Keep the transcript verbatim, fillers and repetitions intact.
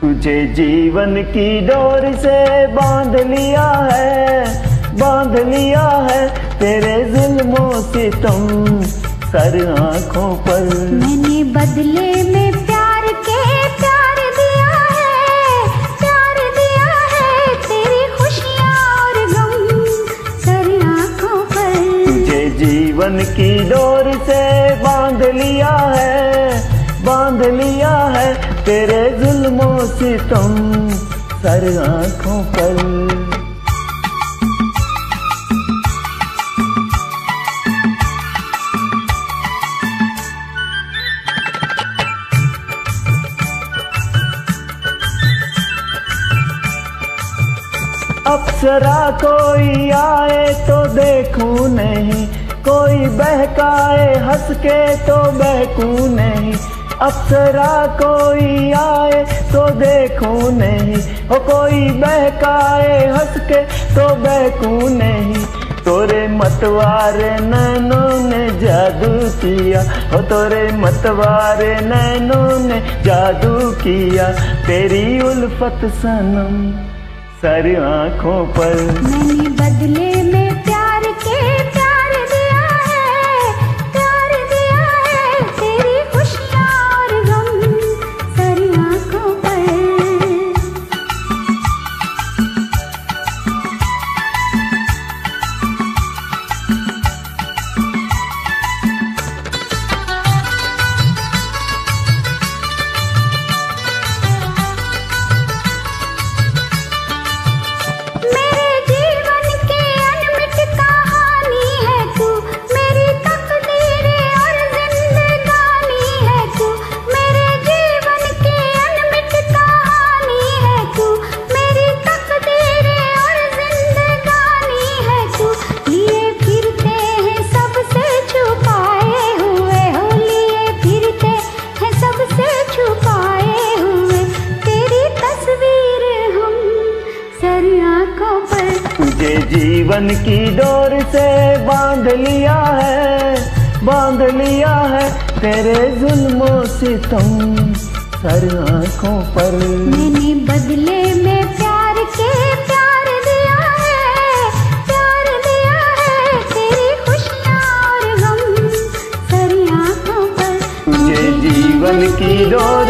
तुझे जीवन की डोर से बांध लिया है, बांध लिया है तेरे जुल्मों से तुम सर आँखों पर। मैंने बदले में प्यार के प्यार दिया है, प्यार दिया है तेरी खुशियाँ और गम सर आँखों पर। तुझे जीवन की डोर से बांध लिया है, बांध लिया है तेरे जुल्मों से तुम सर आँखों पर। अप्सरा कोई आए तो देखूं नहीं, कोई बहकाए हंस के तो बहकूं नहीं। अप्सरा कोई आए तो देखूं नहीं, ओ कोई बहकाए हंस के तो बहकूं नहीं। तोरे मतवारे नैनों ने जादू किया, ओ तोरे मतवारे नैनों ने जादू किया तेरी उल्फत सनम सर आँखों पर। मैंने बदले में प्यार के प्यार दिया है, प्यार दिया है तेरी खुशियाँ और गम सर आँखों पर। तुझे जीवन की डोर से बांध लिया है, बांध लिया है तेरे जुल्मों से तुम सर आँखों पर। मैंने बदले में प्यार के प्यार दिया है, प्यार दिया है तेरी खुशियाँ और गम सर आँखों पर। तुझे जीवन की डोर